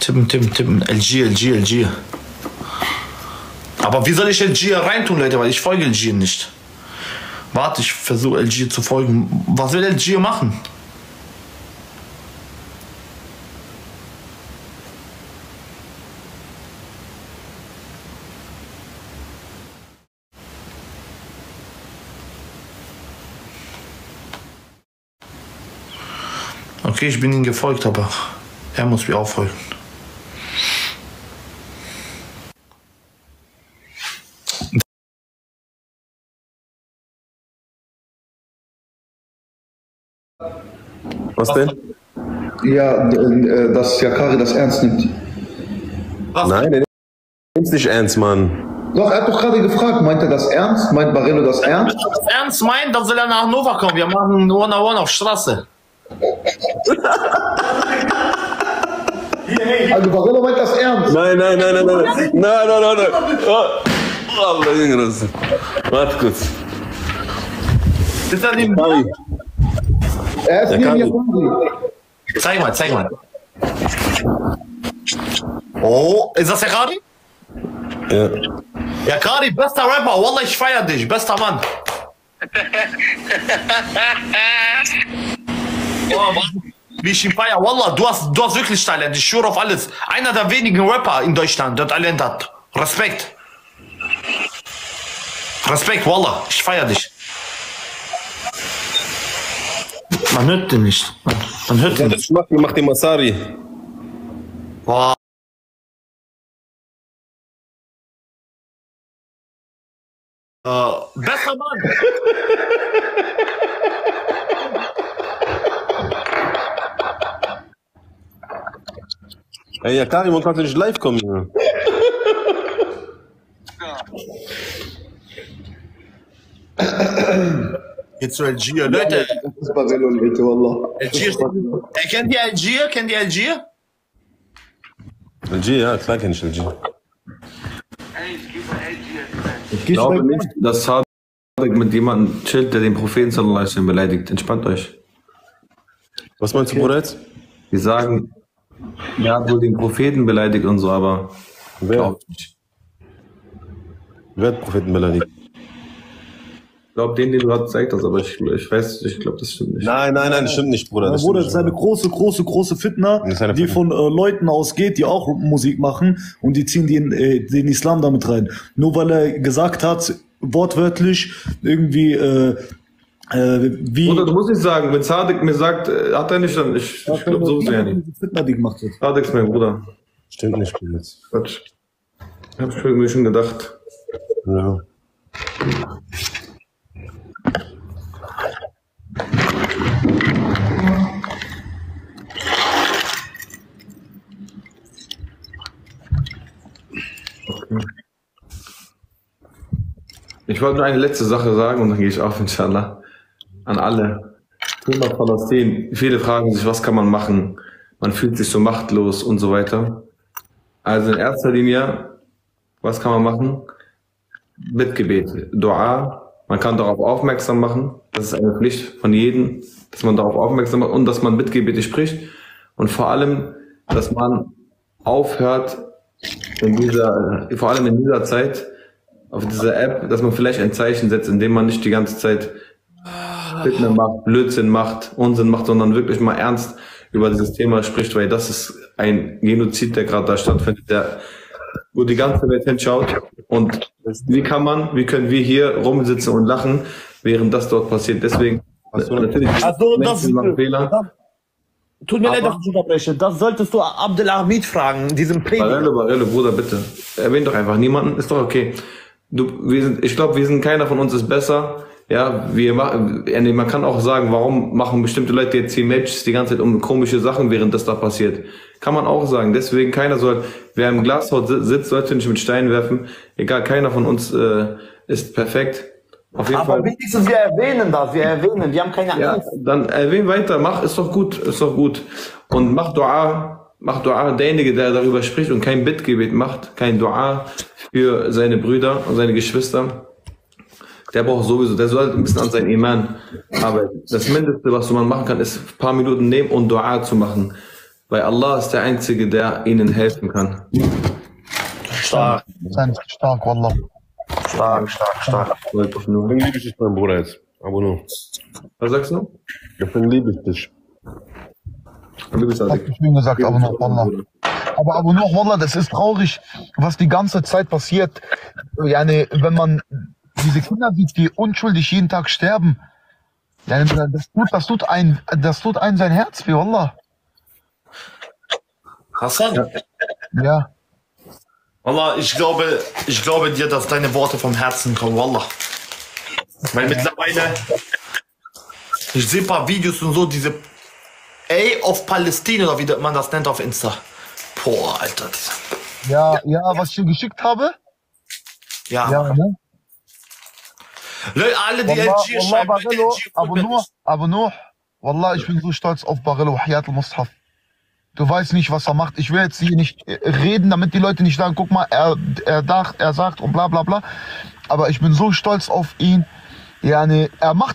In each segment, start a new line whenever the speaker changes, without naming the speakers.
Tippen. LG. Aber wie soll ich LG reintun, Leute? Weil ich folge LG nicht. Warte, ich versuche LG zu folgen. Was will LG machen? Okay, ich bin ihm gefolgt, aber er muss mir auch folgen.
Was denn?
Ja, dass Yakari das ernst nimmt.
Was?
Nein, der nimmt es nicht ernst, Mann.
Doch, er hat doch gerade gefragt, meint er das ernst? Meint Barello das ernst?
Wenn er das ernst meint, dann soll er nach Hannover kommen. Wir machen One-on-One auf Straße.
Also Barello meint das ernst?
Nein. Oh, Allah, Junge, warte kurz.
Ist er neben
Yakari.
Er ist neben
Yakari.
Yakari.
Zeig mal. Oh, ist das Yakari?
Ja.
Yakari, bester Rapper. Wallah, ich feier dich. Bester Mann. Oh, Mann. Wie ich ihn feier. Wallah, du hast wirklich Talent. Ich schwöre auf alles. Einer der wenigen Rapper in Deutschland, der Talent hat. Respekt. Wallah. Ich feier dich. Man hört den nicht. Man hört den nicht.
Mach den Masari.
Boah. Besser Mann.
Ey, Yakari, man kann nicht live kommen, Junge.
Jetzt zu Algier. Leute,
Das ist Barello, Leute, Wallah.
Algier. Kennt ihr Algier?
LG, ja, klar kenn ich LG.
Ich glaube nicht, dass Sadek mit jemandem chillt, der den Propheten sallallahu alaihi wasallam beleidigt. Entspannt euch.
Was meinst du, Bruder, jetzt?
Die sagen, er hat wohl den Propheten beleidigt und so, aber
Wer? Wer hat Propheten beleidigt?
ich glaube, den du gerade gezeigt hast, aber ich glaube, das stimmt nicht.
Nein, das stimmt nicht, Bruder. Das
Bruder,
stimmt
das ist eine große Fitna,
Das ist eine
die
Fitna.
von Leuten ausgeht, die auch Musik machen und die ziehen den Islam damit rein. Nur weil er gesagt hat, wortwörtlich, irgendwie, wie...
Bruder, du musst nicht sagen, wenn Sadek mir sagt, hat er nicht, dann ich glaube sowieso ja nicht.
Fitna, die gemacht wird.
Sadek ist mein Bruder.
Stimmt nicht, Bruder.
Quatsch. Ich hab's mir schon gedacht.
Ja.
Ich wollte nur eine letzte Sache sagen und dann gehe ich auf, inshallah. An alle. Thema Palästina. Viele fragen sich, was kann man machen? Man fühlt sich so machtlos und so weiter. Also in erster Linie, was kann man machen? Bittgebet, Dua. Man kann darauf aufmerksam machen. Das ist eine Pflicht von jedem, dass man darauf aufmerksam macht und dass man Bittgebete spricht. Und vor allem, dass man aufhört, vor allem in dieser Zeit, auf dieser App, dass man vielleicht ein Zeichen setzt, indem man nicht die ganze Zeit Fitna macht, Blödsinn macht, Unsinn macht, sondern wirklich mal ernst über dieses Thema spricht, weil das ist ein Genozid, der gerade da stattfindet, wo die ganze Welt hinschaut. Und wie können wir hier rumsitzen und lachen, während das dort passiert? Deswegen, natürlich,
Also, das
machen Fehler.
tut mir leid, dass ich unterbreche. Das solltest du Abdelhamid fragen, diesem Prediger.
Barello, Bruder, bitte. Erwähnt doch einfach niemanden, ist doch okay. Ich glaube, keiner von uns ist besser. Ja, man kann auch sagen, warum machen bestimmte Leute jetzt hier Matches die ganze Zeit um komische Sachen, während das da passiert. Kann man auch sagen. Deswegen wer im Glashaus sitzt, sollte nicht mit Steinen werfen. Egal, keiner von uns ist perfekt. Auf jeden
Aber
Fall.
wenigstens wir erwähnen das, wir haben keine
Ja,
Angst.
dann erwähnen weiter, ist doch gut. Und mach Dua, derjenige, der darüber spricht und kein Bittgebet macht, kein Dua für seine Brüder und seine Geschwister, der sollte ein bisschen an seinen Iman arbeiten. Das Mindeste, was man machen kann, ist ein paar Minuten nehmen und Dua zu machen. Weil Allah ist der Einzige, der ihnen helfen kann.
Stark,
Stark, Wallah.
stark.
Wollte ich nur.
Deswegen liebe ich dich, mein Bruder, jetzt. Aber nur.
Was sagst du?
Deswegen liebe ich dich.
Du bist
Hab ich schön gesagt, aber noch, Wallah. Aber noch, Wallah, das ist traurig, was die ganze Zeit passiert. Yani, wenn man diese Kinder sieht, die unschuldig jeden Tag sterben, yani, das tut ein sein Herz weh, Wallah.
Hassan?
Ja.
Wallah, ich glaube dir, dass deine Worte vom Herzen kommen, Wallah. Weil mittlerweile, ich sehe ein paar Videos und so, diese of Palästina, oder wie man das nennt auf Insta. Boah, Alter.
Ja, was ich dir geschickt habe.
Ja,
Ja, ne?
Leute, alle die
Wallah,
LG schreiben,
Barello,
LG
aber nur, Wallah, ich bin so stolz auf Barello, Hayat al-Mushaf. Du weißt nicht, was er macht. Ich will jetzt hier nicht reden, damit die Leute nicht sagen, guck mal, er sagt und bla bla bla. Aber ich bin so stolz auf ihn. Ja, ne, er macht.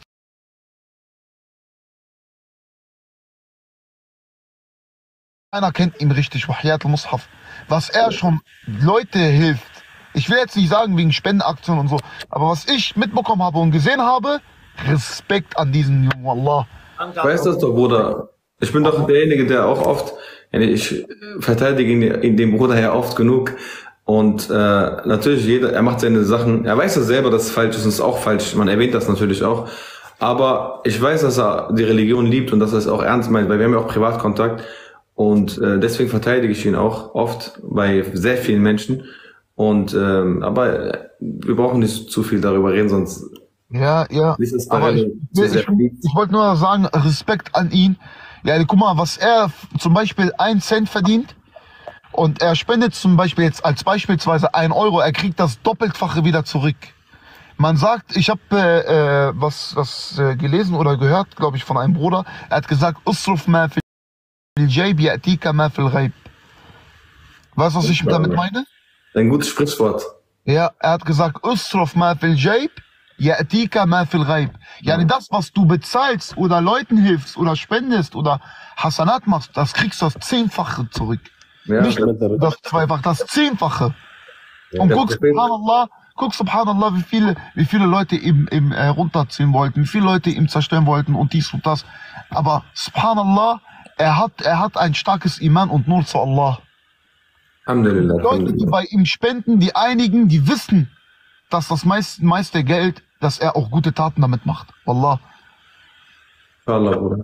Keiner kennt ihn richtig, Hayat al-Mushaf. Was er schon Leute hilft. Ich will jetzt nicht sagen wegen Spendenaktionen und so, aber was ich mitbekommen habe und gesehen habe, Respekt an diesen Jungen, Wallah.
Weißt du das doch, Bruder? Ich bin doch derjenige, der auch oft, ich verteidige ihn dem Bruder ja oft genug. Und natürlich, er macht seine Sachen, er weiß ja selber, dass es falsch ist und es ist auch falsch, man erwähnt das natürlich auch. Aber ich weiß, dass er die Religion liebt und dass er es auch ernst meint, weil wir haben ja auch Privatkontakt. Und deswegen verteidige ich ihn auch oft bei sehr vielen Menschen. Und aber wir brauchen nicht zu viel darüber reden, sonst
Ja.
ist es
Aber ich wollte nur sagen, Respekt an ihn. Ja, guck mal, was er zum Beispiel 1 Cent verdient und er spendet zum Beispiel jetzt als beispielsweise 1 Euro, er kriegt das Doppeltfache wieder zurück. Man sagt, ich habe was gelesen oder gehört, glaube ich, von einem Bruder, er hat gesagt, Usruf ma fil jayb ya'tika ma fil ghaib. Weißt du, was ich damit meine?
ein gutes Sprichwort.
Ja, er hat gesagt, Usruf ma fil jayb ya'tika ma fil ghaib. Yani das, was du bezahlst oder Leuten hilfst oder spendest oder Hasanat machst, das kriegst du das 10-fache zurück.
Ja,
Nicht das 2-fache, das 10-fache. Und guck, subhanallah, wie viele Leute ihm runterziehen wollten, wie viele Leute ihm zerstören wollten und dies und das. Aber subhanallah, er hat ein starkes Iman und nur zu Allah.
Alhamdulillah.
Leute, die bei ihm spenden, die einigen, die wissen, dass das meiste Geld, dass er auch gute Taten damit macht. Wallah.
Inshallah, Bruder.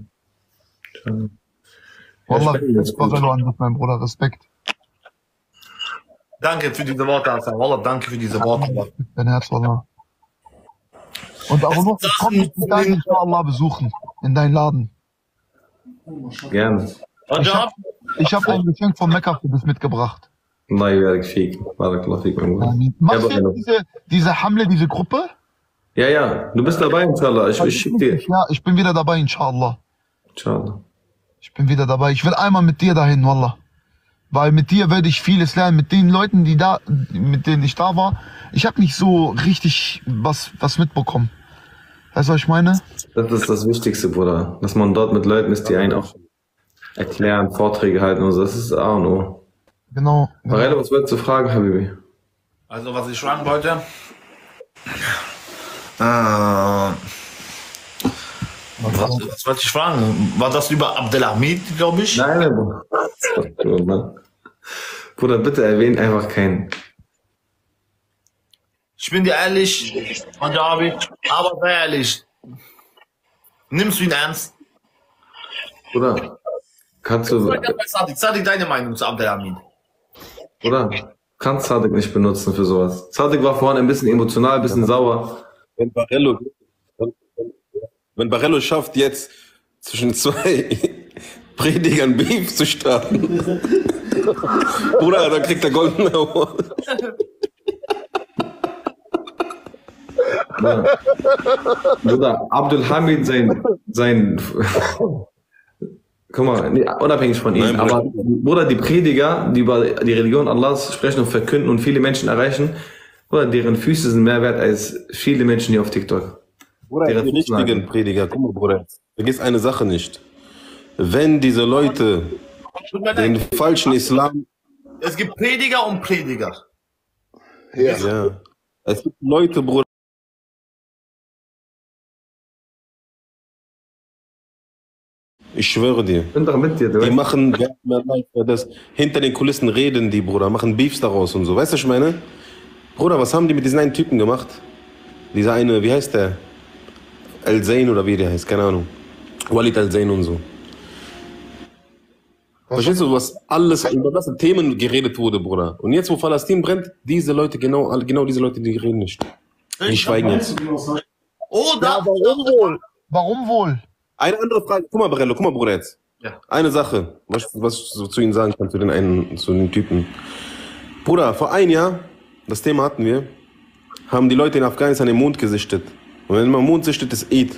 Wallah, das war Barello an dich, mein Bruder. Respekt.
Danke für diese Worte, Hassan. Wallah, danke für diese Worte.
Dein Herz, Wallah. Und auch noch, ich komme dich dann inshallah besuchen. In deinen Laden.
Gerne.
Ich hab ein Geschenk von Mekka für dich mitgebracht.
Allah yabarak fik. Barakallah fik, mein Bruder.
Machst
Ja,
du diese Hamle, diese Gruppe?
Ja, du bist dabei, inshallah. Ich schick dir.
Ja, ich bin wieder dabei, inshallah.
Inshallah.
Ich bin wieder dabei. Ich will einmal mit dir dahin, Wallah. Weil mit dir werde ich vieles lernen. Mit den Leuten, mit denen ich da war, ich habe nicht so richtig was mitbekommen. Weißt du, was ich meine?
Das ist das Wichtigste, Bruder. Dass man dort mit Leuten ist, die einen auch erklären, Vorträge halten und so. Das ist A und O.
Genau.
Barello, was wolltest du fragen, Habibi?
Also, was ich fragen wollte. Was wollte ich fragen? War das über Abdelhamid, glaube ich?
Nein, Bruder. Bruder, bitte erwähnen einfach keinen.
Ich bin dir ehrlich, Manjabi, aber sehr ehrlich. Nimmst du ihn ernst?
Bruder, kannst du...
Sag deine Meinung zu Abdelhamid.
Bruder, kannst Sadik nicht benutzen für sowas. Sadik war vorhin ein bisschen emotional, ein bisschen sauer.
Wenn Barello schafft, jetzt zwischen 2 Predigern Beef zu starten, Bruder, dann kriegt er goldene Award.
Ja. Bruder, Abdelhamid sein guck mal, nee, unabhängig von ihm,
Nein,
aber Bruder, die Prediger, die über die Religion Allahs sprechen und verkünden und viele Menschen erreichen, Bruder, deren Füße sind mehr wert als viele Menschen hier auf TikTok.
Bruder, die richtigen Prediger, guck mal, Bruder, vergiss eine Sache nicht. Wenn diese Leute
Tut mir
Den
leid.
falschen Islam.
Es gibt Prediger und Prediger.
Ja. Es gibt Leute, Bruder. Ich schwöre dir.
Ich bin doch mit dir, du
Die
weißt.
machen das hinter den Kulissen reden die, Bruder, machen Beefs daraus und so. Weißt du, was ich meine? Bruder, was haben die mit diesen einen Typen gemacht? Dieser eine, wie heißt der? Al-Zain oder wie der heißt, keine Ahnung. Walid Al-Zain und so. Verstehst du, was alles über das Themen geredet wurde, Bruder? Und jetzt, wo Palästina brennt, diese Leute, genau diese Leute, die reden nicht. Die schweigen jetzt.
Oder,
Warum wohl?
Eine andere Frage, guck mal, Barello, guck mal, Bruder, jetzt.
Ja.
Eine Sache, was ich so zu Ihnen sagen kann, zu den Typen. Bruder, vor einem Jahr, das Thema hatten wir, haben die Leute in Afghanistan den Mond gesichtet. Und wenn man Mond sichtet, ist Eid.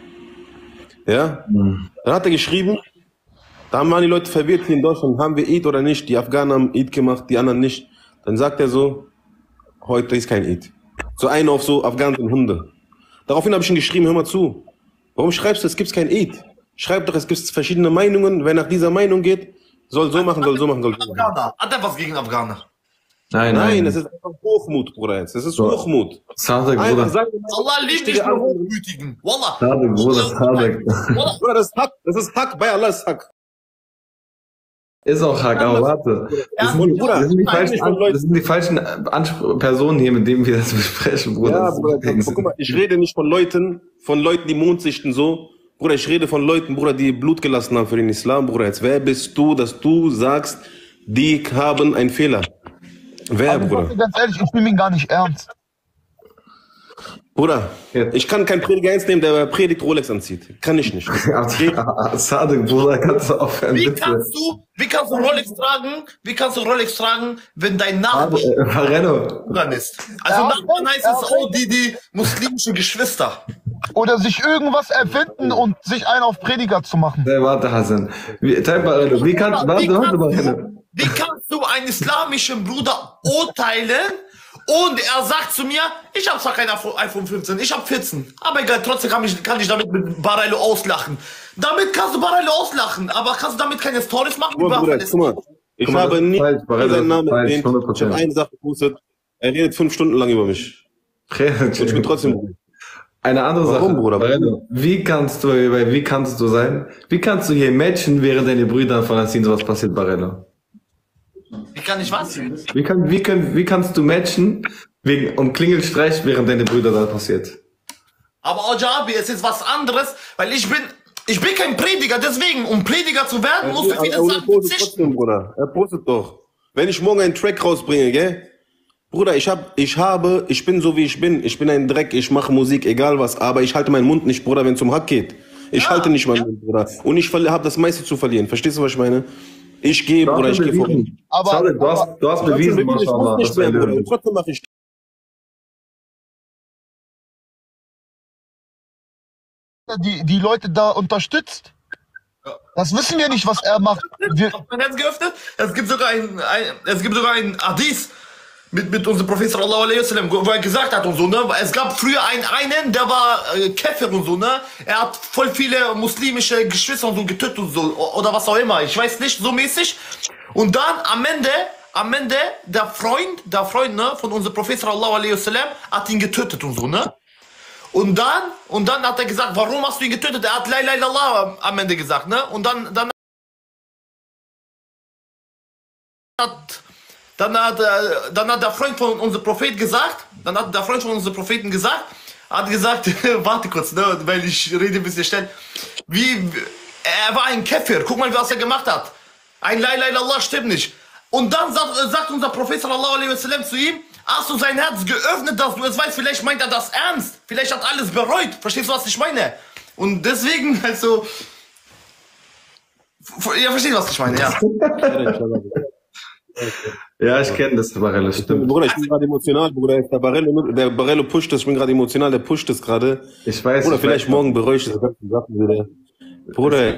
Ja? Dann hat er geschrieben, da waren die Leute verwirrt hier in Deutschland, haben wir Eid oder nicht? Die Afghanen haben Eid gemacht, die anderen nicht. Dann sagt er so, heute ist kein Eid. So einen auf so Afghanen sind Hunde. Daraufhin habe ich ihm geschrieben, hör mal zu. Warum schreibst du, es gibt kein Eid? Schreib doch, es gibt verschiedene Meinungen. Wer nach dieser Meinung geht, soll so machen, soll so machen, soll so machen.
Afghaner. Hat er was gegen Afghaner?
Nein, das ist einfach Hochmut, Bruder, jetzt. Das ist Hochmut.
Sadek,
Einfach
Bruder.
sagen,
Allah liebt dich nur Hochmütigen. Wallah.
Sadek, Bruder, Sadek.
Wallah.
Bruder, das ist Hack, bei Allah ist Hack.
Ist auch Hack, aber warte. Das sind,
Bruder,
das sind die falschen Personen hier, mit denen wir das besprechen, Bruder.
Ja,
Das ist
Bruder,
okay.
guck mal, ich rede nicht von Leuten, die Mond sichten so. Bruder, ich rede von Leuten, Bruder, die Blut gelassen haben für den Islam, Bruder. Jetzt, wer bist du, dass du sagst, die haben einen Fehler? Wer,
Aber ich sag
Bruder?
dir ganz ehrlich, ich nehme ihn gar nicht ernst.
Bruder, ich kann keinen Prediger ernst nehmen, der predigt Rolex anzieht. Kann ich nicht.
Sadek, Bruder, kannst du aufhören,
Wie
bitte.
kannst du Rolex tragen? Wie kannst du Rolex tragen, wenn dein Nachbar
Barello.
Bruder ist? Also Nachbarn heißt es auch die muslimischen Geschwister.
Oder sich irgendwas erfinden und sich einen auf Prediger zu machen.
Nee, warte, Hassan. Barello, wie kannst warte, Barello.
Wie kannst du einen islamischen Bruder urteilen und er sagt zu mir, ich habe zwar kein iPhone 15, ich habe 14, aber egal, trotzdem kann ich damit mit Barello auslachen. Damit kannst du Barello auslachen, aber kannst du damit keine Stories machen?
Guck mal, Bruder, guck mal. Ich
Guck mal,
habe nie
falsch, Barello,
seinen Namen
falsch,
erwähnt.
100%.
Ich habe eine Sache gepostet. Er redet 5 Stunden lang über mich. Und ich bin trotzdem.
Eine andere
Warum,
Sache,
Bruder?
Barello, wie kannst du sein? Wie kannst du hier matchen, während deine Brüder in Palästina sowas passiert, Barello?
Wie kann ich was?
Wie kannst du matchen und Klingelstreich, während deine Brüder da passiert?
Aber Ojabi, es ist was anderes, weil ich bin kein Prediger, deswegen, um Prediger zu werden, musst du viele
Er
Sachen
postet
verzichten.
trotzdem, Bruder. Er postet doch. Wenn ich morgen einen Track rausbringe, gell? Bruder, ich bin so wie ich bin. Ich bin ein Dreck, ich mache Musik, egal was. Aber ich halte meinen Mund nicht, Bruder, wenn es um Hack geht. Ich halte nicht meinen Mund, Bruder. Und ich habe das meiste zu verlieren. Verstehst du, was ich meine? Ich gehe, Bruder, ich gehe vor.
Aber,
Sadek, du hast bewiesen,
Ich muss
Maschallah,
nicht
dass du
mehr,
ein
Bruder.
Löwe
Und trotzdem mache ich.
die Leute da unterstützt. Das wissen wir nicht, was er macht. Wir,
Ich hab mein Herz geöffnet. Es gibt sogar ein Hadith mit unserem Prophet sallallahu alaihi wasallam, wo er gesagt hat und so, ne? Es gab früher einen, der war Käfer und so, ne? Er hat voll viele muslimische Geschwister und so getötet und so, oder was auch immer. Ich weiß nicht, so mäßig. Und dann am Ende, der Freund, ne, von unserem Prophet sallallahu alaihi wasallam hat ihn getötet und so, ne? Und dann hat er gesagt, warum hast du ihn getötet? Er hat La ilaha illallah am Ende gesagt, ne? Und dann hat der Freund von unserem Prophet gesagt, hat gesagt, warte kurz, ne, weil ich rede ein bisschen schnell, er war ein Käfer, guck mal, was er gemacht hat. Ein La ilaha illallah stimmt nicht. Und dann sagt unser Prophet sallallahu alaihi wasallam zu ihm, hast du sein Herz geöffnet, dass du es weißt, vielleicht meint er das ernst, vielleicht hat alles bereut, verstehst du, was ich meine? Und deswegen, also, ja, verstehst du, was ich meine, ja.
Ja, ich kenne das, Barello, stimmt.
Bruder, ich bin gerade emotional, Bruder. Der Barello pusht das, ich bin gerade emotional, der pusht das gerade.
Ich weiß.
Bruder,
ich
vielleicht
weiß.
morgen bereue ich diese ganzen Sachen wieder. Bruder,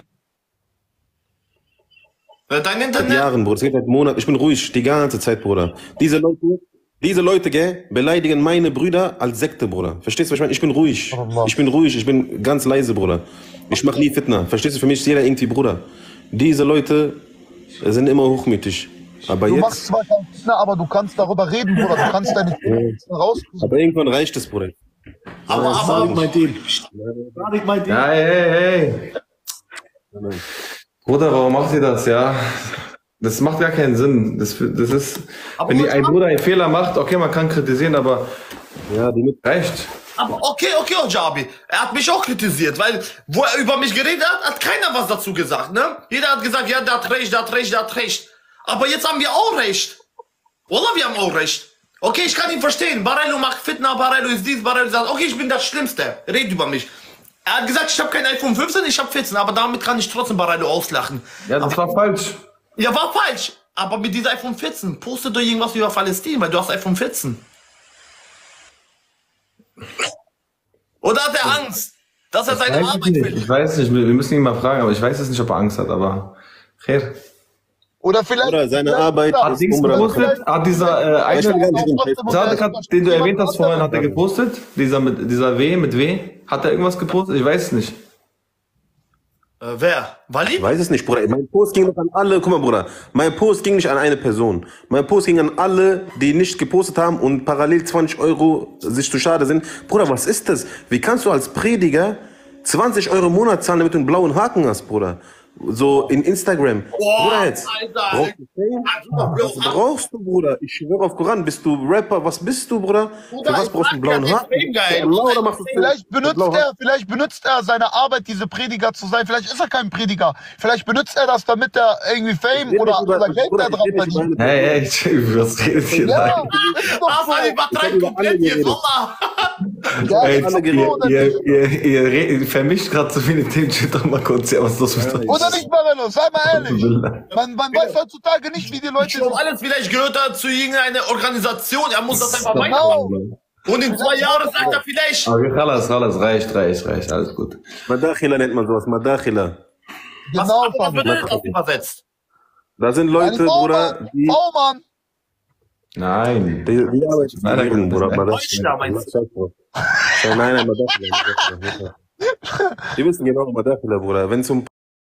Dein
seit
Internet,
Jahren, Bruder, es geht seit Monaten. Ich bin ruhig, die ganze Zeit, Bruder. Diese Leute, gell, beleidigen meine Brüder als Sekte, Bruder. Verstehst du, was ich meine? Ich bin ruhig, ich bin ganz leise, Bruder. Ich mache nie Fitna. Verstehst du, für mich ist jeder irgendwie Bruder. Diese Leute sind immer hochmütig. Aber
Du
jetzt,
machst zwar keinen Fitner, aber du kannst darüber reden, Bruder. Du kannst deine rauskriegen.
aber irgendwann reicht es, Bruder.
Aber,
mein Team. Sadiq, mein Team.
Ja, hey. Bruder, warum macht ihr das, ja? Das macht gar keinen Sinn. Das ist,
Aber
wenn
was
ein
macht-
Bruder ein Fehler macht, okay, man kann kritisieren, aber
Ja, die mit
reicht.
aber okay, Ojabi. Er hat mich auch kritisiert, weil, wo er über mich geredet hat, hat keiner was dazu gesagt, ne? Jeder hat gesagt, ja, der hat recht, der hat recht, der hat recht. Aber jetzt haben wir auch recht. Wallah, wir haben auch recht. Okay, ich kann ihn verstehen. Barello macht Fitna, Barello ist dies, Barello sagt, okay, ich bin das Schlimmste. Red über mich. Er hat gesagt, ich habe kein iPhone 15, ich habe 14, aber damit kann ich trotzdem Barello auslachen.
Ja, das war falsch.
Ja, war falsch. Aber mit dieser iPhone 14 postet doch irgendwas über Palästina, weil du hast iPhone 14. Oder hat er Angst, dass er seine Arbeit verliert?
Ich weiß nicht, wir müssen ihn mal fragen, aber ich weiß jetzt nicht, ob er Angst hat, aber. Khair.
Oder vielleicht.
Bruder, seine Arbeit
Ja,
ist
Dings gepostet, hat dieser
Ich will gar
eine,
nicht
den du erwähnt hast vorhin, hat er gepostet? Dieser W mit W? Hat er irgendwas gepostet? Ich weiß es nicht.
Wer? Walid?
Ich weiß es nicht, Bruder. Mein Post ging noch an alle. Guck mal, Bruder. Mein Post ging nicht an eine Person. Mein Post ging an alle, die nicht gepostet haben und parallel 20 Euro sich zu schade sind. Bruder, was ist das? Wie kannst du als Prediger 20 Euro im Monat zahlen, damit du einen blauen Haken hast, Bruder? So in Instagram.
Boah,
Bruder, jetzt.
Alter.
Brauchst du Fame? Was brauchst du, Bruder? Ich schwöre auf Koran. Bist du Rapper? Was bist du, Bruder?
Bruder,
Für was
ich
brauchst du einen
mag ja
blauen
den
Haken?
Fame geil.
Allah, oder machst du
Vielleicht benutzt er seine Arbeit, diese Prediger zu sein. Vielleicht ist er kein Prediger. Vielleicht benutzt er das, damit er irgendwie Fame oder Geld da dran verdient.
Hey, was redet ihr da?
Ja, das ist doch
Das war
so.
übertreibt komplett jetzt, Wallah.
Ja,
Ey,
das ist doch so,
ihr vermischt gerade so viele Themen. Steht doch mal kurz, ja, was ist das mit euch?
oder nicht, Barello? Sei mal ehrlich. Man weiß heutzutage nicht, wie die Leute
Ich glaube, alles vielleicht gehört er zu irgendeiner Organisation. Er muss das einfach
Genau.
weitermachen. Und in 2 Jahren sagt er vielleicht.
Okay, Khalas, reicht, alles gut.
Madakhila nennt man sowas. Madakhila.
Genau,
Was bedeutet das übersetzt?
Da sind Leute, Bruder, die...
Oh Mann.
Nein.
Die arbeiten
Nein, nein,
Bruder.
Deutschland,
Madakhila.
meinst
Nein, Madakhila. Die wissen genau, Madakhila, Bruder. Wenn es um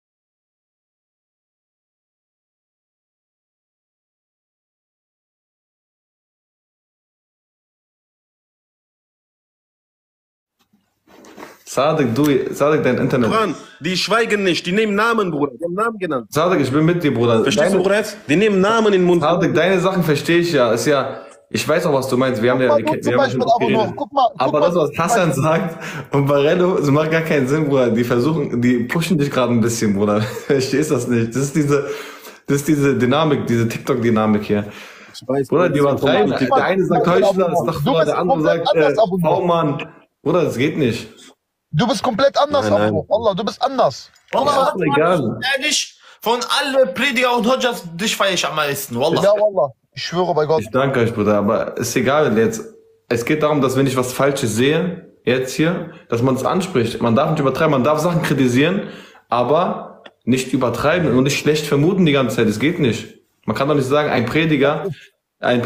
Sadiq, dein Internet.
Koran, die schweigen nicht, die nehmen Namen, Bruder. Die haben Namen genannt.
Sadiq, ich bin mit dir, Bruder.
Verstehst du, Bruder, jetzt? Die nehmen Namen in den Mund.
Sadiq, deine Sachen verstehe ich ja. Ist ja, ich weiß auch, was du meinst. Wir haben ja,
Guck mal, du zum
wir haben ja
Beispiel
schon
aber
geredet.
noch. Guck mal,
Aber das, was Hassan sagt und Barello, das macht gar keinen Sinn, Bruder. Die pushen dich gerade ein bisschen, Bruder. Verstehst das nicht? Das ist diese Dynamik, diese TikTok-Dynamik hier.
Ich weiß,
Bruder, die übertreiben.
Guck mal,
Der eine sagt Heuchler, ist doch Bruder, der andere sagt, oh Mann. Bruder, das geht nicht.
Du bist komplett anders,
Nein, nein.
Abu. Allah, du bist anders.
Wallah,
ist egal.
ehrlich, von allen Prediger und Hodjas, dich feiere ich am meisten. Wallah.
Ja, Wallah. Ich schwöre bei Gott.
Ich danke euch, Bruder, aber ist egal jetzt. Es geht darum, dass wenn ich was Falsches sehe, jetzt hier, dass man es anspricht. Man darf nicht übertreiben, man darf Sachen kritisieren, aber nicht übertreiben und nicht schlecht vermuten die ganze Zeit. Das geht nicht. Man kann doch nicht sagen, ein Prediger, wer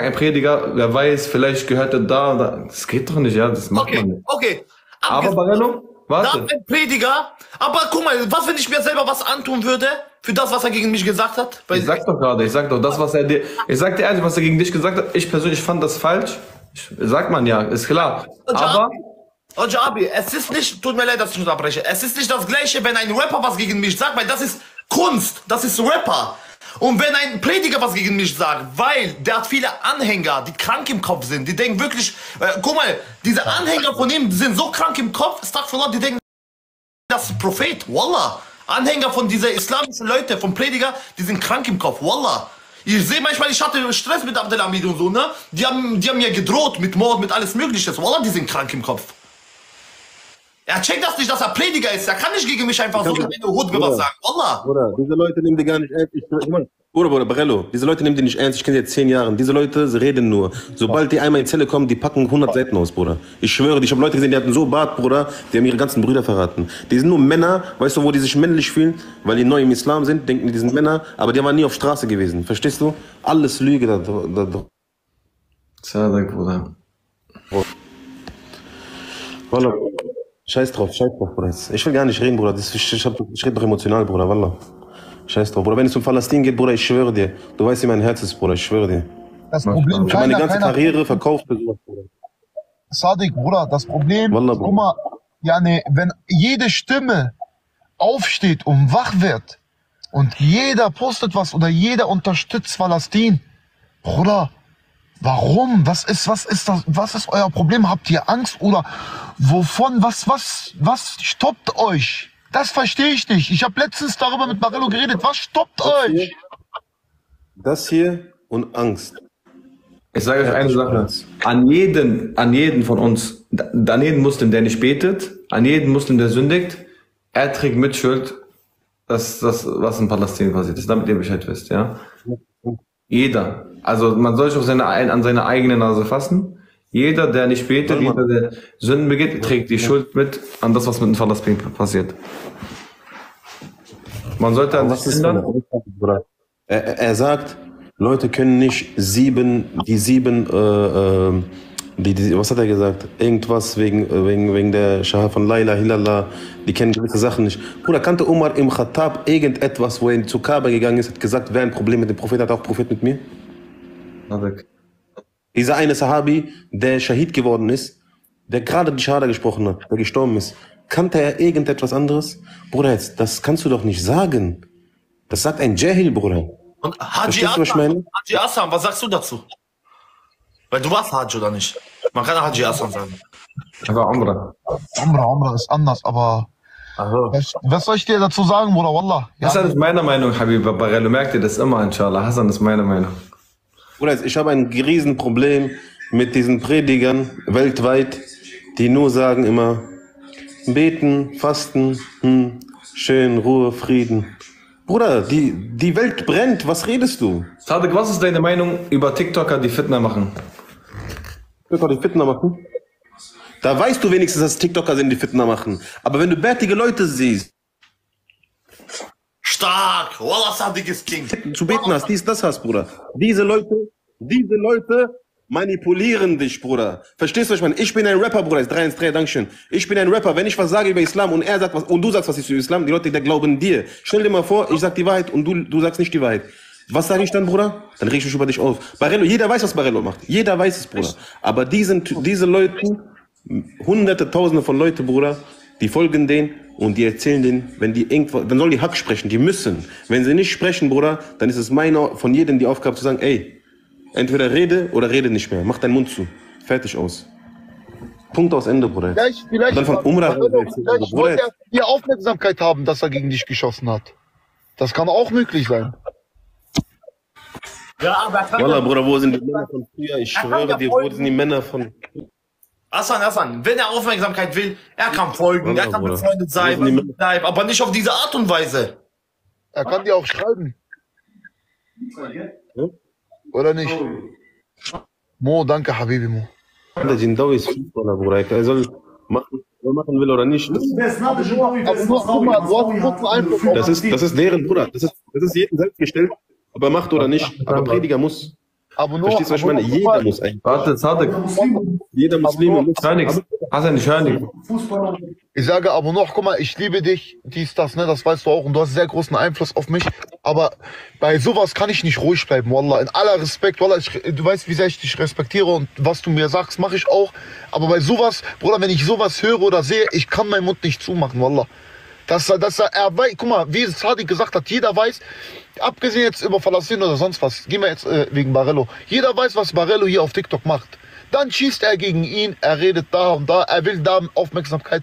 weiß, vielleicht gehört er da und da. Das geht doch nicht, ja, das macht man
Okay,
nicht.
okay.
Aber Barello, warte.
Darf ein Prediger, aber guck mal, was, wenn ich mir selber was antun würde, für das, was er gegen mich gesagt hat? Weil
Ich sag doch das, was er dir, ich sag dir ehrlich, was er gegen dich gesagt hat. Ich persönlich fand das falsch. Sagt man ja, ist klar. Aber,
Ojabi, es ist nicht, tut mir leid, dass ich unterbreche, es ist nicht das Gleiche, wenn ein Rapper was gegen mich sagt, weil das ist Kunst, das ist Rapper. Und wenn ein Prediger was gegen mich sagt, weil der hat viele Anhänger, die krank im Kopf sind, die denken wirklich, guck mal, diese Anhänger von ihm sind so krank im Kopf, Astaghfirullah, die denken, das ist Prophet, Wallah. Anhänger von dieser islamischen Leute, von Prediger, die sind krank im Kopf, Wallah. Ich sehe manchmal, ich hatte Stress mit Abdelhamid und so, ne? Die haben mir gedroht mit Mord, mit alles Mögliche. Wallah, die sind krank im Kopf. Er checkt das nicht, dass er Prediger ist. Er kann nicht gegen mich einfach so in eine Hutbe was sagen. Wallah.
Bruder, diese Leute nehmen die gar nicht ernst. Bruder, Barello, diese Leute nehmen die nicht ernst. Ich kenne die jetzt 10 Jahre. Diese Leute sie reden nur. Sobald die einmal in die Zelle kommen, die packen 100 Seiten aus, Bruder. Ich schwöre, ich habe Leute gesehen, die hatten so Bart, Bruder, die haben ihre ganzen Brüder verraten. Die sind nur Männer, weißt du, wo die sich männlich fühlen, weil die neu im Islam sind, denken die, die sind Männer, aber die waren nie auf Straße gewesen. Verstehst du? Alles Lüge da.
Sadiq, Bruder.
Wallah. Scheiß drauf, Bruder. Ich will gar nicht reden, Bruder. Ich rede doch emotional, Bruder, Wallah. Scheiß drauf. Bruder, wenn es um Palästina geht, Bruder, ich schwöre dir. Du weißt, wie mein Herz ist, Bruder, ich schwöre dir.
Das Problem,
Ich habe meine ganze Karriere verkauft für sowas, Bruder.
Sadiq, Bruder, das Problem,
Wallah, Bruder.
guck mal, ja, ne, wenn jede Stimme aufsteht und wach wird und jeder postet was oder jeder unterstützt Palästina, Bruder, warum? Was ist das? Was ist euer Problem? Habt ihr Angst oder wovon? Was stoppt euch? Das verstehe ich nicht. Ich habe letztens darüber mit Barello geredet. Was stoppt euch?
Das hier und Angst.
Ich sage euch eine Sache. An jeden von uns, an jeden Muslim, der nicht betet, an jeden Muslim, der sündigt, er trägt Mitschuld, dass das, was in Palästina passiert ist, damit ihr Bescheid wisst, ja. Jeder. Also man soll sich auch an seine eigene Nase fassen. Jeder, der nicht betet, jeder, der Sünden begeht, trägt die Schuld mit an das, was mit dem Palästina passiert. Man sollte an sich ändern.
Er sagt, Leute können nicht was hat er gesagt? Irgendwas wegen der Schah von Laila, Hilala, die kennen gewisse Sachen nicht. Bruder, kannte Umar im Khattab irgendetwas, wo er zu Kaaba gegangen ist, hat gesagt, wer ein Problem mit dem Prophet hat, auch Prophet mit mir? Dieser eine Sahabi, der Shahid geworden ist, der gerade die Shahada gesprochen hat, der gestorben ist, kannte er irgendetwas anderes? Bruder, jetzt, das kannst du doch nicht sagen. Das sagt ein Jahil, Bruder.
Und Haji
Verstehst du, was ich meine?
Hassan, was sagst du dazu? Weil du warst Haji oder nicht? Man kann Haji Hassan sagen.
Aber Umrah.
Umrah ist anders, aber was soll ich dir dazu sagen, Bruder? Wallah. Ja.
Hassan ist meiner Meinung, Habib Barello. Merkt ihr das immer, inshallah. Hassan ist meiner Meinung.
Bruder, ich habe ein Riesenproblem mit diesen Predigern weltweit, die nur sagen immer, beten, fasten, schön, Ruhe, Frieden. Bruder, die Welt brennt, was redest du?
Sadiq, was ist deine Meinung über TikToker, die Fitna machen?
TikToker, die Fitna machen? Da weißt du wenigstens, dass TikToker sind, die Fitna machen. Aber wenn du bärtige Leute siehst,
stark! Wallah, Sadiq ist King.
zu beten hast, das hast, Bruder. Diese Leute manipulieren dich, Bruder. Verstehst du, was ich meine? Ich bin ein Rapper, Bruder. 313, Dankeschön. Ich bin ein Rapper. Wenn ich was sage über Islam und er sagt was, und du sagst was ist über Islam, die Leute, die glauben dir. Stell dir mal vor, ich sag die Wahrheit und du sagst nicht die Wahrheit. Was sage ich dann, Bruder? Dann reg ich mich über dich auf. Barello, jeder weiß, was Barello macht. Jeder weiß es, Bruder. Aber diese Leute, hunderte, tausende von Leuten, Bruder, die folgen denen und die erzählen denen, wenn die irgendwo, dann sollen die Hack sprechen, die müssen. Wenn sie nicht sprechen, Bruder, dann ist es von jedem die Aufgabe zu sagen, ey, entweder rede oder rede nicht mehr. Mach deinen Mund zu. Fertig aus. Punkt aus Ende, Bruder.
Vielleicht
dann von Umrah.
Vielleicht wollte er die Aufmerksamkeit haben, dass er gegen dich geschossen hat. Das kann auch möglich sein.
Ja, aber
Wallah, Bruder, wo sind die Männer von früher? Ich schwöre dir, wo sind die Männer von...
Hassan, wenn er Aufmerksamkeit will, er kann folgen, er kann befreundet sein, aber nicht auf diese Art und Weise.
Er kann dir auch schreiben. Oder nicht? Mo, danke, Habibi Mo.
Der Jindawi ist Fußballer, Bruder. Er soll machen will oder nicht.
Aber nur, guck mal, du hast einen guten Einfluss auf
das ist deren, Bruder. Das ist jedem selbst gestellt, ob er macht oder nicht. Aber Prediger muss. Verstehst du, was ich meine? Jeder muss eigentlich.
Warte, Sadiq.
Jeder Muslime muss.
Hör nichts. Hassan, ich höre nichts.
Ich sage aber noch, guck mal, ich liebe dich, das, ne, das weißt du auch und du hast sehr großen Einfluss auf mich, aber bei sowas kann ich nicht ruhig bleiben, Wallah, in aller Respekt, Wallah, du weißt, wie sehr ich dich respektiere und was du mir sagst, mache ich auch, aber bei sowas, Bruder, wenn ich sowas höre oder sehe, ich kann meinen Mund nicht zumachen, Wallah. Guck mal, wie Sadiq gesagt hat, jeder weiß, abgesehen jetzt über Palästina oder sonst was, gehen wir jetzt wegen Barello, jeder weiß, was Barello hier auf TikTok macht. Dann schießt er gegen ihn, er redet da und da, er will da Aufmerksamkeit.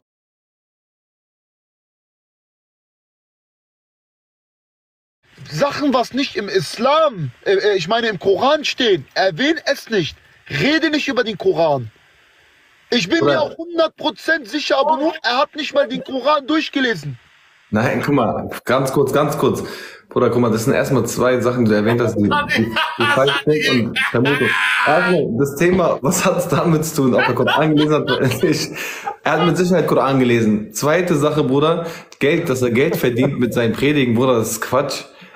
Sachen, was nicht im Islam, ich meine im Koran stehen, erwähne es nicht. Rede nicht über den Koran. Ich bin mir auch 100% sicher, aber nur, er hat nicht mal den Koran durchgelesen.
Nein, guck mal, ganz kurz. Bruder, guck mal, das sind erstmal zwei Sachen, die du erwähnt hast, die Falschdeck und Vermutung. Erstmal, das Thema, was hat es damit zu tun, ob er Koran gelesen hat oder nicht? Er hat mit Sicherheit Koran gelesen. Zweite Sache, Bruder, dass er Geld verdient mit seinen Predigen, Bruder, das ist Quatsch.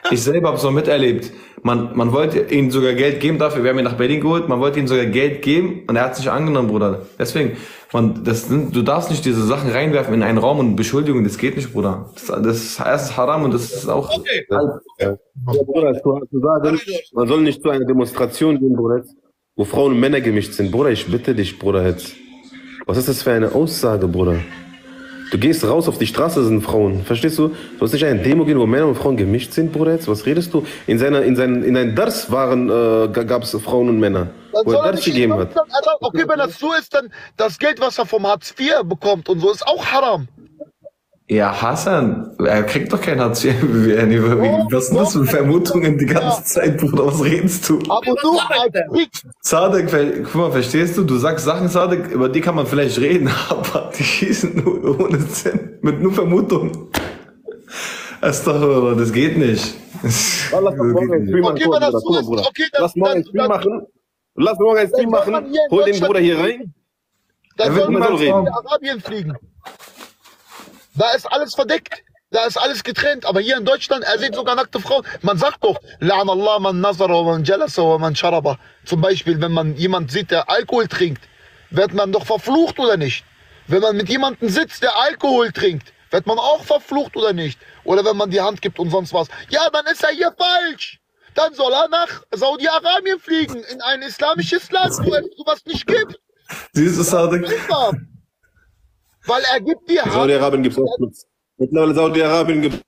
Ich selber habe es noch miterlebt. Man wollte ihm sogar Geld geben dafür, wir haben ihn nach Berlin geholt, man wollte ihm sogar Geld geben und er hat sich angenommen, Bruder. Deswegen, du darfst nicht diese Sachen reinwerfen in einen Raum und Beschuldigungen, das geht nicht, Bruder. Das ist erstens haram und das ist auch...
Okay.
Ja, Bruder, zu sagen, man soll nicht zu einer Demonstration gehen, Bruder, wo Frauen und Männer gemischt sind. Bruder, ich bitte dich, Bruder, jetzt. Was ist das für eine Aussage, Bruder? Du gehst raus auf die Straße, sind Frauen. Verstehst du? Du sollst nicht eine Demo gehen, wo Männer und Frauen gemischt sind, Bruder, jetzt. Was redest du? In deinem Dars gab es Frauen und Männer.
Dann
Wo
soll
er
er
Dars
nicht
gegeben hat.
Okay, wenn das so ist, dann das Geld, was er vom Hartz IV bekommt und so, ist auch haram.
Ja, Hassan, er kriegt doch kein Hartz IV. Was sind das für Vermutungen die ganze Zeit, Bruder? Was redest du?
Aber du als Freak,
Sadek, guck mal, verstehst du? Du sagst Sachen, Sadek, über die kann man vielleicht reden, aber die schießen nur ohne Sinn, mit nur Vermutungen. Das geht nicht.
Lass morgen ein Stream
okay, wenn das so ist,
Bruder.
okay, dann,
Lass morgen ein Stream machen. Lass morgen ein Stream
soll man
machen.
hier in
Hol den
Deutschland-
Bruder hier rein.
dann
Er wird
soll man
niemals reden.
nach Arabien fliegen. Da ist alles verdeckt. Da ist alles getrennt. Aber hier in Deutschland, er sieht sogar nackte Frauen. Man sagt doch, La'an Allah man nazara wa man jalasa wa man sharaba. Zum Beispiel, wenn man jemand sieht, der Alkohol trinkt, wird man doch verflucht oder nicht? Wenn man mit jemandem sitzt, der Alkohol trinkt, wird man auch verflucht oder nicht? Oder wenn man die Hand gibt und sonst was. Ja, dann ist er hier falsch. Dann soll er nach Saudi-Arabien fliegen, in ein islamisches Land, wo es sowas nicht gibt.
Siehst du, Sadek?
Einfach. Weil er gibt dir
Saudi-Arabien gibt es auch Clubs. Mittlerweile Saudi-Arabien gibt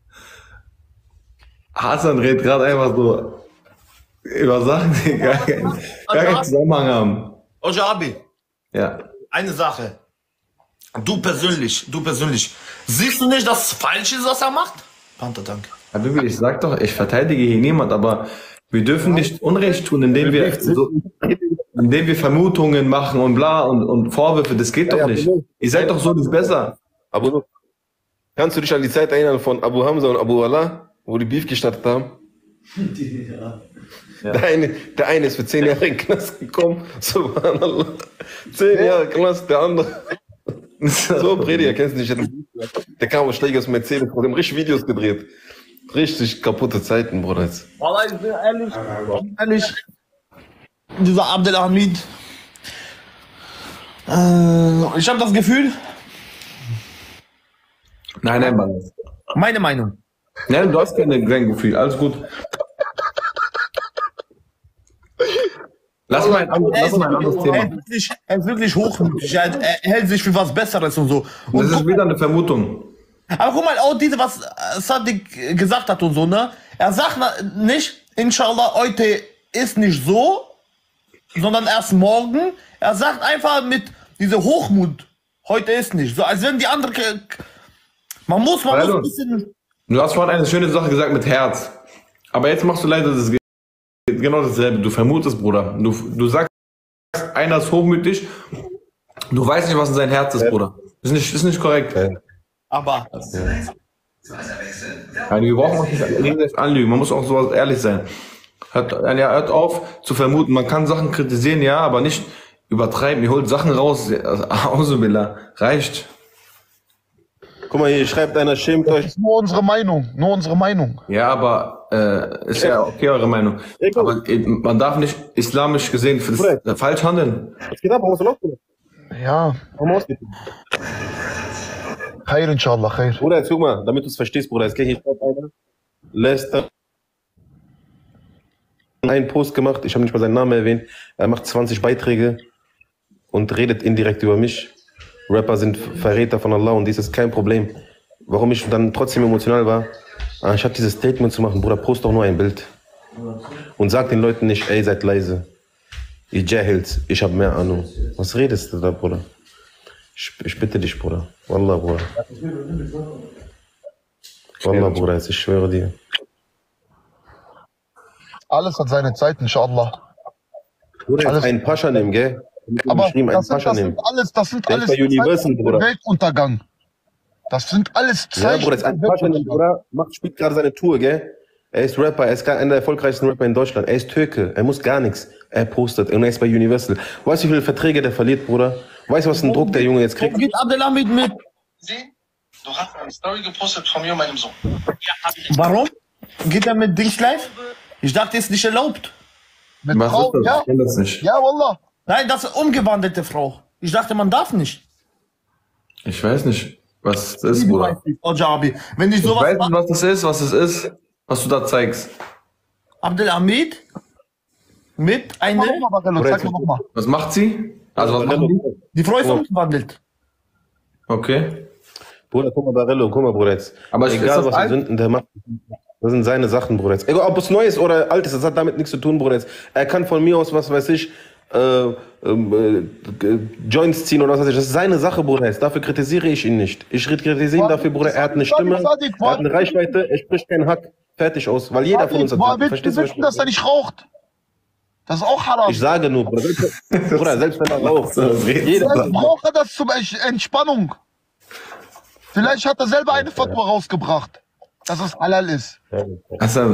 Hassan redet gerade einfach so über Sachen, die gar keinen Zusammenhang haben.
Ojabi,
Ja.
eine Sache. Du persönlich, siehst du nicht, dass es falsch ist, was er macht? Panther, danke.
Habibi, ich sag doch, ich verteidige hier niemand, aber wir dürfen nicht Unrecht tun, indem wir Vermutungen machen und bla und Vorwürfe, das geht doch nicht. Ihr seid doch so nicht besser.
Abu, kannst du dich an die Zeit erinnern von Abu Hamza und Abu Allah, wo die Beef gestartet haben?
Ja.
Der eine ist für 10 Jahre in den Knast gekommen. Subhanallah. 10 Jahre Knast, der andere. So, Prediger, kennst du nicht? Der kam aus Steigers Mercedes, hat ihm richtig Videos gedreht. Richtig kaputte Zeiten, Bruder. Jetzt.
Wallah, ich bin ehrlich, dieser Abdelhamid, ich habe das Gefühl,
Nein, Mann.
meine Meinung,
Nein, du hast kein Gefühl, alles gut. Lass mal ein anderes Thema.
er ist wirklich hochmütig, er hält sich für was Besseres und so.
Das
Und
ist wieder eine Vermutung.
aber guck mal, auch diese, was Sadiq gesagt hat und so, ne? Er sagt nicht, inshallah, heute ist nicht so, sondern erst morgen. Er sagt einfach mit dieser Hochmut, heute ist nicht so, als wenn die andere, man muss ein bisschen,
Du hast vorhin eine schöne Sache gesagt mit Herz. Aber jetzt machst du leider genau dasselbe. Du vermutest, Bruder. Du sagst, einer ist hochmütig. Du weißt nicht, was in sein Herz ist, Bruder. Ist nicht korrekt.
aber
Nein, wir brauchen uns nicht anlügen. Man muss auch sowas ehrlich sein. Hört auf zu vermuten. Man kann Sachen kritisieren, ja, aber nicht übertreiben. Ihr holt Sachen raus. Außenbilder. Reicht.
Guck mal, hier schreibt einer, schämt euch.
Das ist nur unsere Meinung. Nur unsere Meinung.
Ja, aber ist ja okay, eure Meinung. Aber man darf nicht islamisch gesehen falsch handeln.
Was geht ab? Warum hast du noch?
Ja.
Warum ausgeht?
Khair, inshallah, khair.
Bruder, jetzt guck mal, damit du es verstehst, Bruder. Jetzt geht hier einer, Lester, einen Post gemacht, ich habe nicht mal seinen Namen erwähnt. Er macht 20 Beiträge und redet indirekt über mich. Rapper sind Verräter von Allah und dies ist kein Problem. Warum ich dann trotzdem emotional war, anstatt dieses Statement zu machen, Bruder, post doch nur ein Bild. Und sag den Leuten nicht, ey, seid leise. Ihr Jahils, ich habe mehr Ahnung. Was redest du da, Bruder? Ich bitte dich, Bruder. Wallah, Bruder. Wallah, Bruder, jetzt, ich schwöre dir.
Alles hat seine Zeit, inshallah.
Bruder, jetzt einen Pascha nehmen, gell?
Aber
Geschrieben, einen
das sind
Pascha nehmen.
alles
Der ist bei Universal,
Zeichen
Bruder.
für Weltuntergang. Das sind alles
Ja,
Zeichen.
Bruder, jetzt ein Pascha nehmen, Bruder. Spielt gerade seine Tour, gell? Er ist Rapper, er ist einer der erfolgreichsten Rapper in Deutschland. Er ist Türke, er muss gar nichts. Er postet und er ist bei Universal. Weißt du, wie viele Verträge der verliert, Bruder? Weißt du, was ein Druck der Junge jetzt kriegt?
warum geht Abdelhamid mit?
Sehen, du hast eine Story gepostet von mir und meinem Sohn.
Warum? Geht er mit Dings live? Ich dachte, ist nicht erlaubt.
Mit
Was
Frau,
ist das?
ja?
Ich kenn das nicht.
Ja, Wallah.
Nein, das ist umgewandelte Frau. Ich dachte, man darf nicht.
Ich weiß nicht, was das ist,
Du
Bruder.
weißt nicht, Ojabi. Wenn ich
Ich
sowas
weiß nicht,
mache,
was das ist, was du da zeigst.
Abdelhamid mit
Sag
einer,
mal, Barello, sag mal nochmal.
Was macht sie? Also was machen die?
die Frau ist umgewandelt.
Okay.
Bruder, guck mal, Barello, guck mal, Bruder, jetzt.
Aber ist
Egal,
das
was
alt?
für Sünden der macht, das sind seine Sachen, Bruder, jetzt. Egal, ob es neu ist oder alt ist, das hat damit nichts zu tun, Bruder, jetzt. Er kann von mir aus, was weiß ich, Joints ziehen oder was weiß ich. Das ist seine Sache, Bruder, jetzt. Dafür kritisiere ich ihn nicht. Ich kritisiere ihn dafür, Bruder, er hat eine Stimme, er hat eine Reichweite, er spricht keinen Hack. Fertig aus, weil jeder von uns hat
Woher
Hack.
willst du
Verstehst du, was
wissen, dass er nicht raucht? Das ist auch haram.
ich sage nur, Bruder, Bruder, selbst wenn er raucht.
Vielleicht braucht er das zur Entspannung. Vielleicht hat er selber eine Fatwa rausgebracht, dass es halal ist.
Also,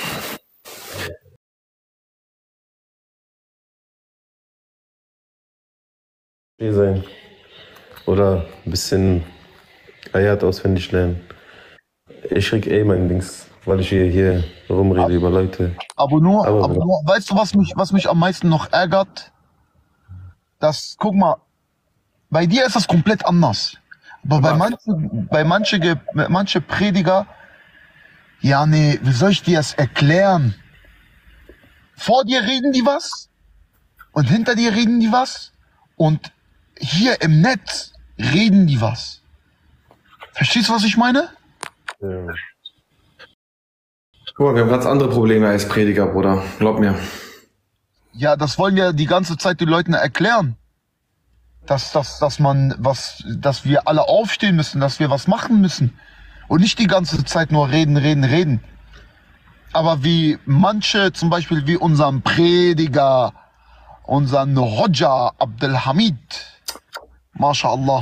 sein. Oder ein bisschen Ayat auswendig lernen. Ich krieg mein Dings, weil ich hier rumrede über Leute.
Aber nur,
Aber-
weißt du, was mich am meisten noch ärgert? Guck mal, bei dir ist das komplett anders. Aber bei manche Prediger, ja, nee, wie soll ich dir das erklären? Vor dir reden die was und hinter dir reden die was und hier im Netz reden die was. Verstehst du, was ich meine?
Ja.
guck mal, wir haben ganz andere Probleme als Prediger, Bruder. Glaub mir.
Ja, das wollen ja die ganze Zeit die Leuten erklären. Dass wir alle aufstehen müssen, dass wir was machen müssen. Und nicht die ganze Zeit nur reden. Aber wie manche, zum Beispiel wie unseren Prediger, unseren Hodja Abdelhamid, MashaAllah.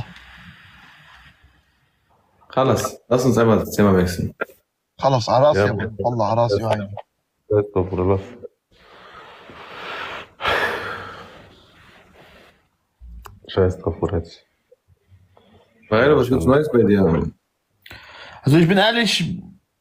Alles. Lass uns einmal das Thema wechseln.
خلاص عراسي
Ja.
يا ابو والله عراسي وعيني.
Scheiß drauf, Bruder. Scheiß drauf, Bruder.
Maredo, was gibt's Neues bei dir?
Also ich bin ehrlich,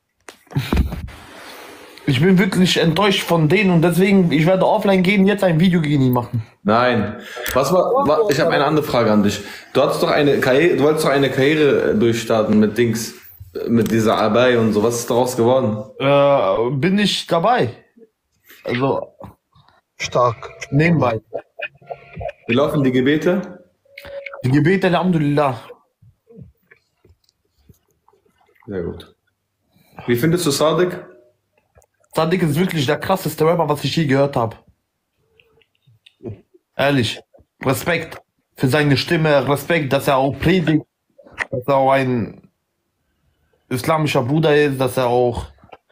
ich bin wirklich enttäuscht von denen und deswegen, ich werde offline gehen, jetzt ein Video gegen ihn machen.
Nein. Ich habe eine andere Frage an dich. Du wolltest doch eine Karriere durchstarten mit Dings, mit dieser Abai und so. Was ist daraus geworden?
Bin ich dabei. Also
Stark.
nebenbei.
Wie laufen die Gebete?
Die Gebete, Alhamdulillah.
Sehr gut. Wie findest du Sadik?
Sadik ist wirklich der krasseste Rapper, was ich je gehört habe. Ehrlich. Respekt für seine Stimme, Respekt, dass er auch predigt, dass er auch ein islamischer Bruder ist, dass er auch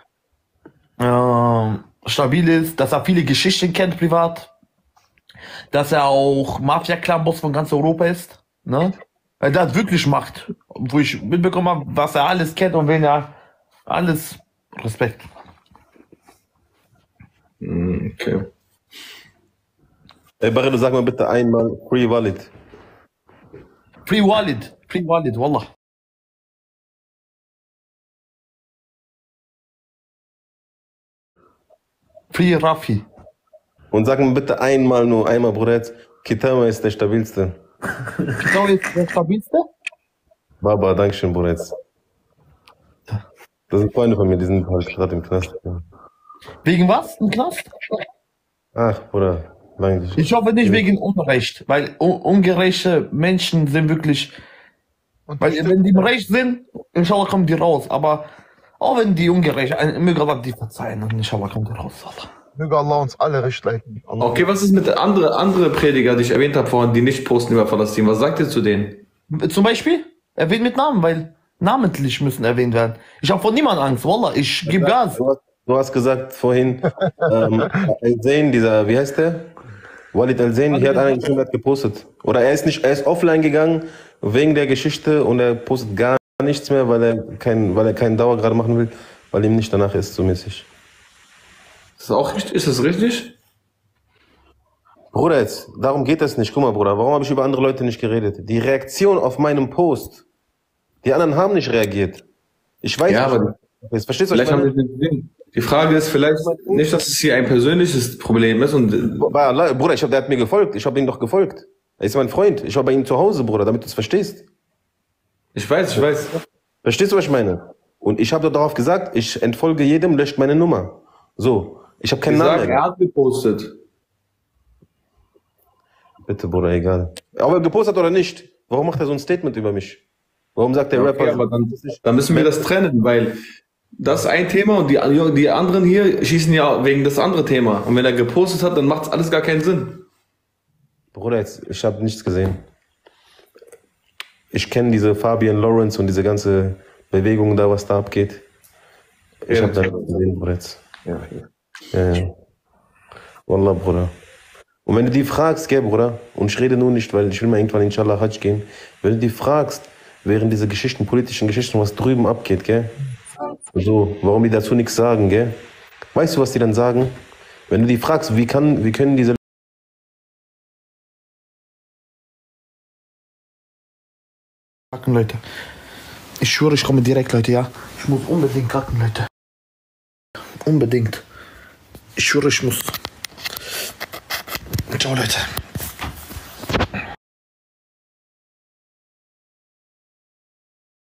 stabil ist, dass er viele Geschichten kennt privat, dass er auch Mafia-Clan-Boss von ganz Europa ist. Ne? Weil der hat wirklich Macht, wo ich mitbekommen habe, was er alles kennt und wen er alles Respekt.
Okay.
Ey, Barredo, sag mal bitte einmal Free Wallet.
Free Wallet, Wallah. Free Rafi.
Und sag mir bitte einmal, Bruder, jetzt, Kitama ist der stabilste.
Genau ist der stabilste?
Baba, dankeschön, Bruder, jetzt. Das sind Freunde von mir, die sind halt gerade im Knast.
Wegen was? Im Knast?
Ach, Bruder, lange nicht.
Ich hoffe nicht wegen Unrecht, weil ungerechte Menschen sind wirklich, weil wenn die im Recht sind, inshallah kommen die raus, aber auch wenn die ungerecht, möge Allah die verzeihen und inshallah kommen die raus. Allah.
Möge Allah uns alle recht leiten. Allah.
Okay, was ist mit andere Prediger, die ich erwähnt habe vorhin, die nicht posten über Palästina? Was sagt ihr zu denen?
Zum Beispiel, erwähnt mit Namen, weil namentlich müssen erwähnt werden. Ich habe vor niemandem Angst, Wallah, ich gebe Gas.
Du hast gesagt vorhin, Al-Zain, wie heißt der? Walid Al-Zain, hier hat einer geschrieben, hat gepostet. Oder er ist offline gegangen wegen der Geschichte und er postet gar nichts mehr, weil er keinen Dauer gerade machen will, weil ihm nicht danach ist, so mäßig.
Ist das auch richtig? Ist das richtig?
Bruder, jetzt, darum geht es nicht. Guck mal, Bruder, warum habe ich über andere Leute nicht geredet? Die Reaktion auf meinen Post, die anderen haben nicht reagiert. Ich weiß
Ja,
nicht.
aber
Jetzt verstehst du, was ich
Vielleicht haben
meine?
wir nicht gesehen. Die Frage ist vielleicht nicht, dass es hier ein persönliches Problem ist und
Bei Allah, Bruder, der hat mir gefolgt. Ich habe ihm doch gefolgt. Er ist mein Freund. Ich war bei ihm zu Hause, Bruder, damit du es verstehst.
ich weiß.
Verstehst du, was ich meine? Und ich habe darauf gesagt, ich entfolge jedem, löscht meine Nummer. So, ich habe keinen
Die
Namen
sagen,
mehr.
er hat gepostet.
Bitte, Bruder, egal. Ob er gepostet oder nicht, warum macht er so ein Statement über mich? Warum sagt der
Okay,
Rapper...
aber dann müssen wir das trennen, weil das ist ein Thema und die anderen hier schießen ja wegen das andere Thema. Und wenn er gepostet hat, dann macht es alles gar keinen Sinn.
Bruder, jetzt, ich habe nichts gesehen. Ich kenne diese Fabian Lawrence und diese ganze Bewegung da, was da abgeht. Ich habe da nichts gesehen, Bruder, jetzt. Ja. Wallah, Bruder. Und wenn du die fragst, gell, Bruder, und ich rede nur nicht, weil ich will mal irgendwann inshallah Hajj gehen, wenn du die fragst, während diese Geschichten, politischen Geschichten, was drüben abgeht, gell, so, warum die dazu nichts sagen, gell, weißt du, was die dann sagen? Wenn du die fragst, wie können diese
Kacken, Leute. Ich schwöre, ich komme direkt, Leute, ja. Ich muss unbedingt kacken, Leute. Unbedingt. Ich schwöre, ich muss. Ciao, Leute.